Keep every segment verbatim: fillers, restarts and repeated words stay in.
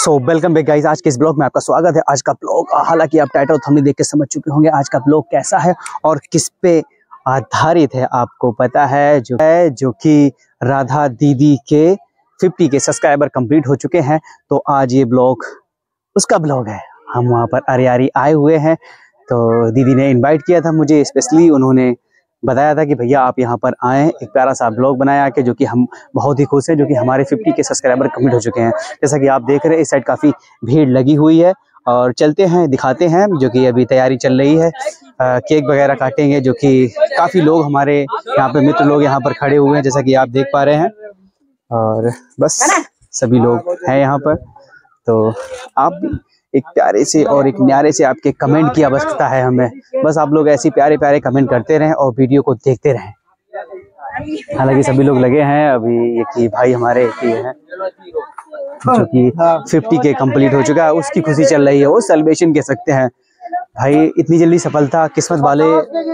So welcome back guys, आज के इस ब्लॉग में आपका स्वागत है। आज का ब्लॉग, हालांकि आप टाइटल थंबनेल देख के समझ चुके होंगे आज का ब्लॉग कैसा है और किस पे आधारित है। आपको पता है जो है जो कि राधा दीदी के पचास के सब्सक्राइबर कंप्लीट हो चुके हैं, तो आज ये ब्लॉग उसका ब्लॉग है। हम वहाँ पर अरियारी आए हुए हैं, तो दीदी ने इन्वाइट किया था मुझे स्पेशली। उन्होंने बताया था कि भैया आप यहाँ पर आएँ, एक प्यारा सा ब्लॉग बनाया के, जो कि हम बहुत ही खुश हैं, जो कि हमारे पचास के सब्सक्राइबर कंप्लीट हो चुके हैं। जैसा कि आप देख रहे हैं इस साइड काफ़ी भीड़ लगी हुई है, और चलते हैं दिखाते हैं जो कि अभी तैयारी चल रही है। आ, केक वगैरह काटेंगे, जो कि काफ़ी लोग हमारे यहाँ पे मित्र लोग यहाँ पर खड़े हुए हैं, जैसा कि आप देख पा रहे हैं। और बस सभी लोग हैं यहाँ पर, तो आप भी एक प्यारे से और एक न्यारे से आपके कमेंट की आवश्यकता है हमें। बस आप लोग ऐसे प्यारे प्यारे कमेंट करते रहें और वीडियो को देखते रहें। हालांकि सभी लोग लगे हैं, अभी एक ही भाई हमारे एक ही हैं जो कि पचास के कंप्लीट हो चुका है, उसकी खुशी चल रही है, वो सेलिब्रेशन कह सकते हैं। भाई इतनी जल्दी सफलता किस्मत वाले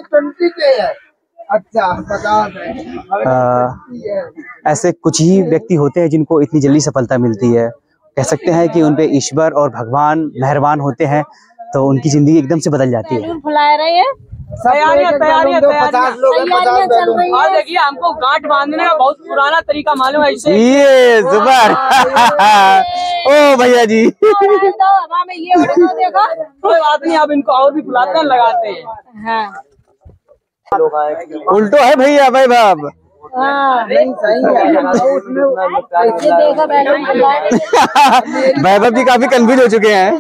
आ, ऐसे कुछ ही व्यक्ति होते हैं जिनको इतनी जल्दी सफलता मिलती है। कह सकते हैं कि उन पे ईश्वर और भगवान मेहरबान होते हैं, तो उनकी जिंदगी एकदम से बदल जाती है। तैयारियां तैयारियां और देखिए, हमको गांठ बांधने का बहुत पुराना तरीका मालूम है। इसे ये जुबान ओ भैया जी कोई बात नहीं, अब इनको और भी बुलाते हैं, लगाते हैं। उल्टो है भैया भाई बाब। वैभव जी काफी कंफ्यूज हो चुके हैं।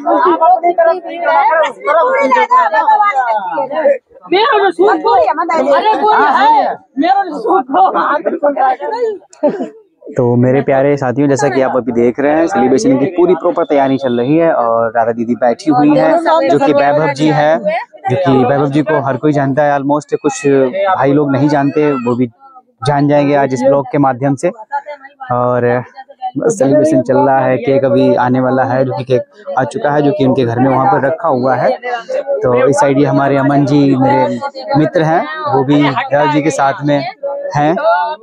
तो मेरे प्यारे साथियों, जैसा कि आप अभी देख रहे हैं सेलिब्रेशन की पूरी प्रॉपर तैयारी चल रही है, और राधा दीदी बैठी हुई है, जो कि वैभव जी है, जो कि वैभव जी को हर कोई जानता है ऑलमोस्ट। कुछ भाई लोग नहीं जानते, वो भी जान जाएंगे आज इस ब्लॉग के माध्यम से। और बस सेलिब्रेशन चल रहा है, केक अभी आने वाला है, जो कि केक आ चुका है, जो कि उनके घर में वहाँ पर रखा हुआ है। तो इस साइड ये हमारे अमन जी मेरे मित्र हैं, वो भी राधा जी के साथ में हैं,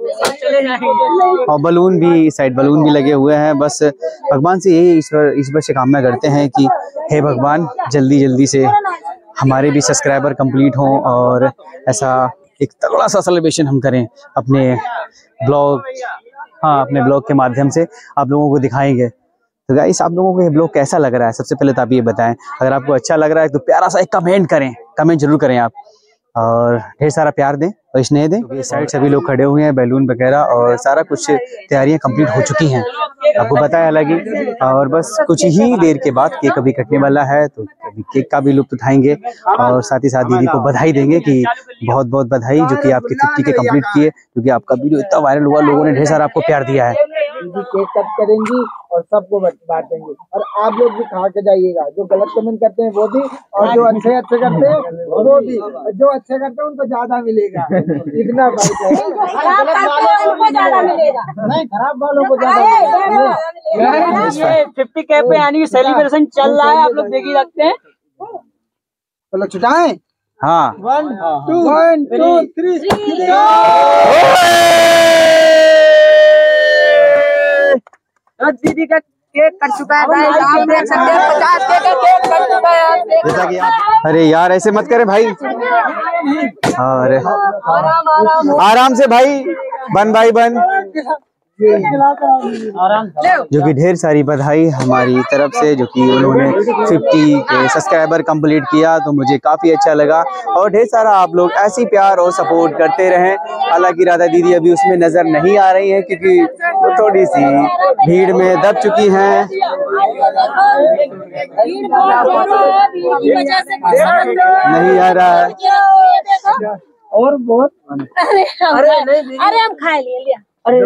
और बलून भी इस साइड बलून भी लगे हुए हैं। बस भगवान से यही ईश्वर ईश्वर से कामना करते हैं कि हे भगवान जल्दी जल्दी से हमारे भी सब्सक्राइबर कंप्लीट हों, और ऐसा एक तगड़ा सा सेलिब्रेशन हम करें अपने ब्लॉग हाँ अपने ब्लॉग के माध्यम से आप लोगों को दिखाएंगे। तो गाइस, आप लोगों को ये ब्लॉग कैसा लग रहा है, सबसे पहले तो आप ये बताएं। अगर आपको अच्छा लग रहा है तो प्यारा सा एक कमेंट करें, कमेंट जरूर करें आप, और ढेर सारा प्यार दें और स्नेह दें। इस साइड सभी लोग खड़े हुए हैं, बैलून वगैरह और सारा कुछ तैयारियां कंप्लीट हो चुकी हैं, आपको पता है हालांकि। और बस कुछ ही देर के बाद केक अभी कटने वाला है, तो अभी केक का भी लुत्फ उठाएंगे, और साथ ही साथ दीदी को बधाई देंगे कि बहुत बहुत बधाई, जो कि आपके पचास के कंप्लीट किए, क्योंकि आपका वीडियो इतना वायरल हुआ, लोगों ने ढेर सारा आपको प्यार दिया है। केक कट करेंगी और सबको बांटेंगे, और आप लोग भी खा के जाइएगा। जो गलत कमेंट करते हैं वो भी, और जो अच्छे अच्छे करते हैं वो भी। जो अच्छे करते हैं उनको ज्यादा मिलेगा, इतना फर्क है। गलत वालों को ज्यादा मिलेगा, नहीं खराब वालों को ज्यादा मिलेगा। ये पचास के पे यानी सेलिब्रेशन चल रहा है, आप लोग देख ही सकते हैं। चलो छुटाएं। हाँ, one two one two three. दीदी का केक कट चुका है, आप देख सकते हैं पचास के का केक कट चुका है। जैसा कि आप, अरे यार ऐसे मत करें भाई, और आराम से भाई, बन भाई बन, जो कि ढेर सारी बधाई हमारी तरफ से, जो कि उन्होंने पचास के सब्सक्राइबर कंप्लीट किया, तो मुझे काफी अच्छा लगा। और ढेर सारा आप लोग ऐसी प्यार और सपोर्ट करते रहें। हालांकि राधा दीदी अभी उसमें नजर नहीं आ रही हैं, क्योंकि वो थोड़ी सी भीड़ में दब चुकी हैं। नहीं आ रहा है और बहुत अरे हम खाए लिए लिया।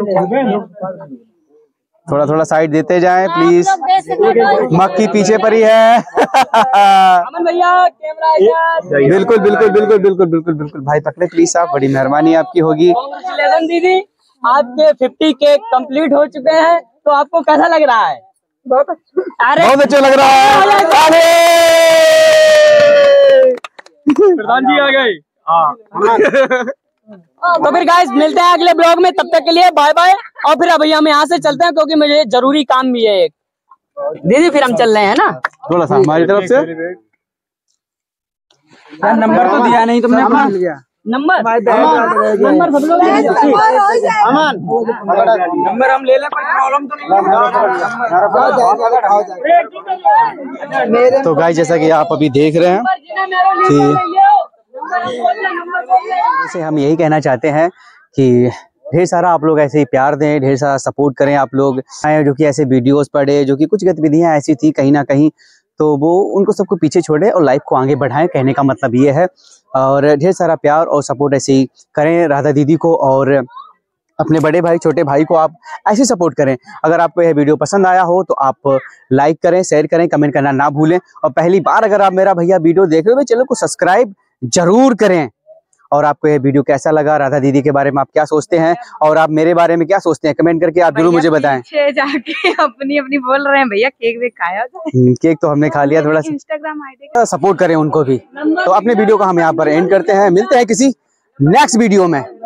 थोड़ा थोड़ा साइड देते जाएं प्लीज, मक्खी पीछे पर ही है। अमन भैया कैमरा, बिल्कुल बिल्कुल बिल्कुल बिल्कुल बिल्कुल बिल्कुल भाई पकड़े प्लीज साहब, बड़ी मेहरबानी आपकी होगी। कांग्रेचुलेशन दीदी, आपके पचास के कंप्लीट हो चुके हैं, तो आपको कैसा लग रहा है? बहुत अच्छा, अरे बहुत अच्छा लग रहा है। प्रधान जी आ गए। तो फिर गाइस मिलते हैं अगले ब्लॉग में, तब तक के लिए बाय बाय। और फिर अभी हम यहाँ से चलते हैं क्योंकि मुझे जरूरी काम भी है एक। दीदी फिर हम चल रहे हैं ना, थोड़ा सा हमारी तरफ से। नंबर तो दिया नहीं तुमने अपना नंबर नंबर सब लोग अमन नंबर हम ले लें, पर प्रॉब्लम तो नहीं। मेरे तो गाइस जैसा कि आप अभी देख रहे हैं कि जैसे हम यही कहना चाहते हैं कि ढेर सारा आप लोग ऐसे ही प्यार दें, ढेर सारा सपोर्ट करें। आप लोग आए जो कि ऐसे वीडियोस पढ़े, जो कि कुछ गतिविधियां ऐसी थी कहीं ना कहीं, तो वो उनको सबको पीछे छोड़े और लाइफ को आगे बढ़ाएं, कहने का मतलब ये है। और ढेर सारा प्यार और सपोर्ट ऐसे ही करें राधा दीदी को, और अपने बड़े भाई छोटे भाई को आप ऐसे सपोर्ट करें। अगर आपको यह वीडियो पसंद आया हो तो आप लाइक करें, शेयर करें, कमेंट करना ना भूलें। और पहली बार अगर आप मेरा भैया वीडियो देख रहे हो तो चैनल को सब्सक्राइब जरूर करें। और आपको यह वीडियो कैसा लगा, राधा दीदी के बारे में आप क्या सोचते हैं और आप मेरे बारे में क्या सोचते हैं, कमेंट करके आप जरूर मुझे बताएं। पीछे जाके अपनी अपनी बोल रहे हैं भैया, केक भी खाया हम्म, केक तो हमने खा लिया, थोड़ा सा इंस्टाग्राम आईडी सपोर्ट करें उनको भी। तो अपने वीडियो को हम यहाँ पर एंड करते हैं, मिलते हैं किसी नेक्स्ट वीडियो में।